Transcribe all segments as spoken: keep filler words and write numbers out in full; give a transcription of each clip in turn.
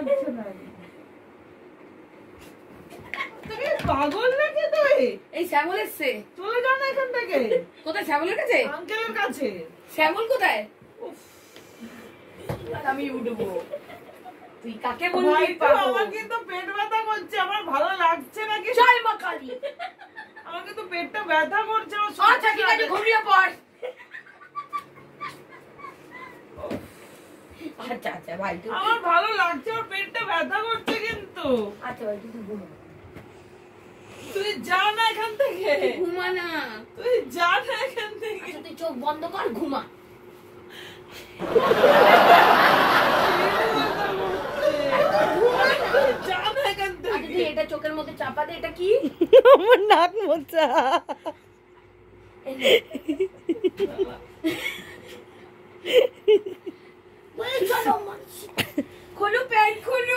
লাগছে না তুমি পাগল নাকি তুই এই শ্যামল এসছে চলে যাও না এখান থেকে কোথায় শ্যামলের কাছে আঙ্কেলের কাছে শ্যামল কোথায় আমি উঠবো তুই কাকে বলবি পাগল আমার কিন্তু পেট ব্যথা করছে আমার ভালো লাগছে না কি জয় মা কালী আমার কিন্তু পেটটা ব্যথা করছে আচ্ছা ঠিক আছে ঘুমিয়ে পড় আচ্ছা আচ্ছা ভাই আমার ভালো লাগছে আমার পেটটা ব্যথা করছে কিন্তু আচ্ছা ভাই তুই ঘুমা তুই যা না এখান থেকে ঘুমা না তুই যা না এখান থেকে তুই চোখ বন্ধ কর ঘুমা যা না এখান থেকে তুই এটা চোখের মধ্যে চাপা দে এটা কি আমার নাক মোচা খোলো প্যান্ট খোলো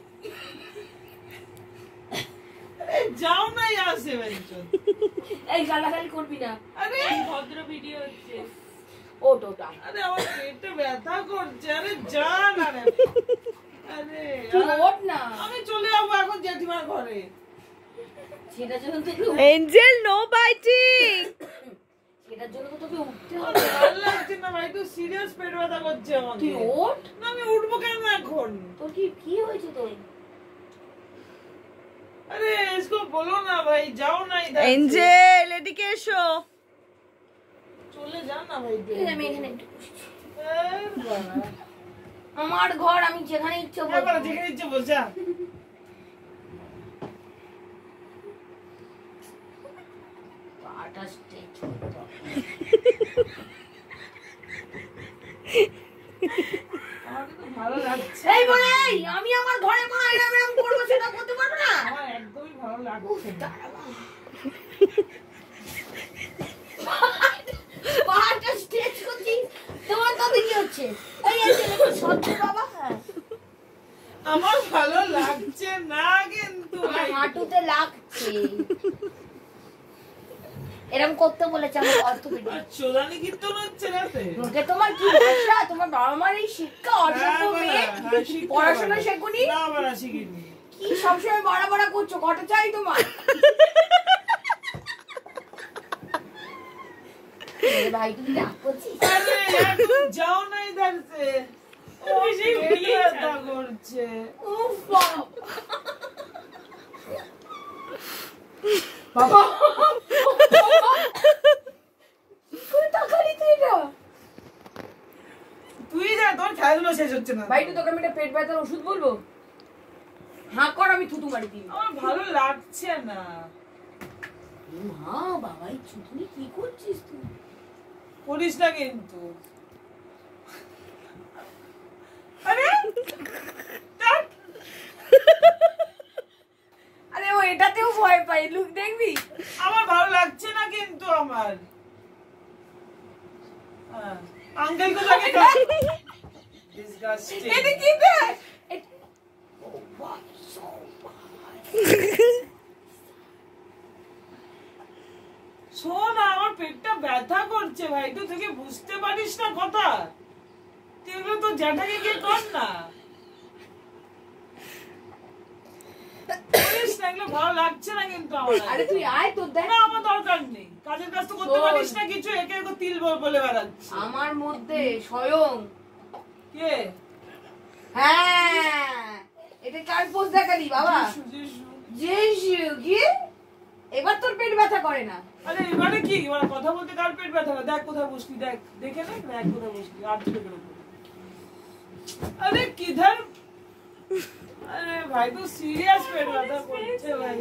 যাও না আসে বেঞ্চন এই গালাগালি করবি না আরে ভদ্র ভিডিও হচ্ছে ওটা ওটা আরে আমার পেটটা ব্যথা করছে আরে যা না রে আরে তুই ওঠ না আমি চলে যাবো এখন জেঠিমার ঘরে সেটার জন্য তোকে এঞ্জেল নো বাইটিং সেটার জন্য তো তোকে উঠতে হবে ভালো লাগছে না ভাই তুই সিরিয়াস পেট ব্যথা করছে আমার তুই ওঠ না আমি উঠবো কেন এখন তোর কি কি হয়েছে তোর আরে इसको বলো না ভাই যাও না ইধার এঞ্জেল এদিকে এসো চলে যা না ভাই আমি এখানে একটু বসছি এই বাবা আমার ঘর আমি যেখানে ইচ্ছে বসবো এবার যেখানে ইচ্ছে বস যা পাটা স্ট্রেচ আমার কিন্তু ভালো লাগছে এই বলে এই আমি আমার ঘরে মা এরকম এরকম করবো সেটা করতে পারবো না আমার একদমই ভালো লাগছে না পাটা স্ট্রেচ করছি তোমার তো কি হচ্ছে এই এই সহ্য বাবা আমার ভালো লাগছে না কিন্তু আমার হাঁটুতে লাগছে এরকম করতে বলেছে আমার অর্থোপেডিক চোদানি কীর্তন হচ্ছে রাতে ওকে তোমার কি ভাষা তোমার বাবা মার এই শিক্ষা অসভ্য মেয়ে পড়াশোনা শেখুনি না আমরা শিখিনি কি সবসময় বড় বড় করছো কটা চাই তোমার ভাই তুমি রাগ করছিস আরে यार तुम जाओ ना इधर से ओ ये व्यथा করছে উফ বাবা কোন তাকালি তুই না তুই যা তোর খেলাধুলো শেষ হচ্ছে না ভাই তুই তোকে আমি একটা পেট ব্যথার ওষুধ বলবো হাঁ কর আমি থুতু মারি দিই আমার ভালো লাগছে না মা বাবাই চুতুনি কি করছিস তুই করিস না কিন্তু আরে আরে ও এটাতেও ভয় পাই লুক দেখবি আমার ভালো লাগছে না কিন্তু আমার হ্যাঁ আঙ্কেল কো লাগে ডিসগাস্টিং এটা কি দেখ ও বাবা সো শোন আমার পেটটা ব্যথা করছে ভাই তুই থেকে বুঝতে পারিস না কথা তুই এগুলো তো জ্যাঠাকে গিয়ে কর না করিস না এগুলো ভালো লাগছে না কিন্তু আমার আরে তুই আয় তোর দেখ না আমার দরকার নেই কাজের কাজ তো করতে পারিস না কিছু একে একে তিল বলে বেড়াচ্ছিস আমার মধ্যে স্বয়ং কে হ্যাঁ এটা কার পোজ দেখালি বাবা যিশু কি এবার তোর পেট ব্যথা করে না আরে এবারে কি এবারে কথা বলতে কার পেট ব্যথা করে দেখ কোথায় বসলি দেখ দেখে নে দেখ কোথায় বসলি আর দিকে বেরো আরে কিধর আরে ভাই তো সিরিয়াস পেট ব্যথা করছে ভাই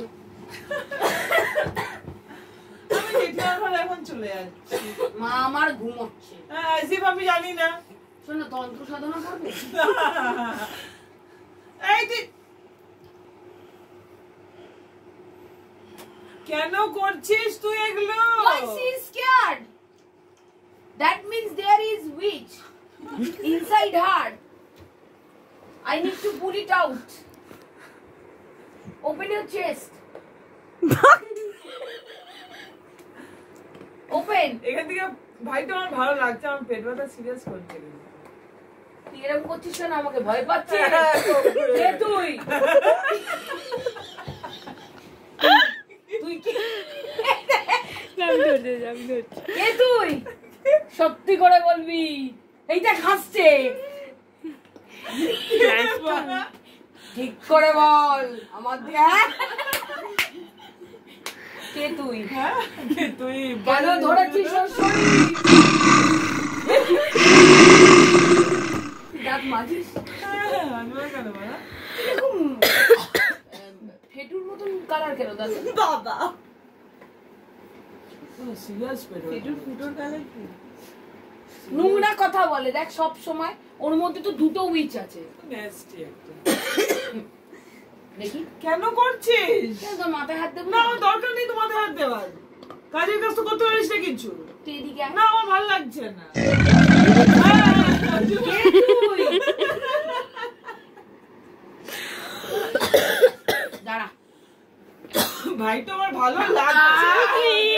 আমি জেঠিমার ঘরে এখন চলে যাচ্ছি মা আমার ঘুমোচ্ছে হ্যাঁ আসিফ আমি জানি না শোন না তন্ত্র সাধনা করবে এই তুই কেন করছিস তুই এগুলো Why she is scared? That means there is witch inside her. I need to pull it out. Open your chest. Open. এখান থেকে ভাই তো আমার ভালো লাগছে আমার পেট ব্যথা সিরিয়াস করছে তুই এরকম করছিস কেন? আমাকে ভয় পাচ্ছিস? কে তুই? তুই কি? কে তুই? সত্যি করে বলবি। এইটা হাসছে। ঠিক করে বল। আমার দিয়ে কে তুই? হ্যাঁ কে তুই? কেন ধরেছিস ওর শরীর? দাঁত মাজিস? এরকম ফেটুর মতন কালার কেন দাঁত? বাবা সিরিয়াস ফেটুর ফুটোর কালার কি? নোংরা কথা বলে দেখ সব সময়। ওর মধ্যে তো দুটো উইচ আছে। নেস্টি একটা। দেখি কেন করছিস? কেন তোর মাথায় হাত দেবো না আমার দরকার নেই তোমাদের হাত দেওয়ার। কাজের কাজ তো করতে পারিস না কিছু। তুই এদিকে আয়। না আমার ভালো লাগছে না। কে তুই? দাঁড়া। ভাই তো আমার ভালো লাগছে।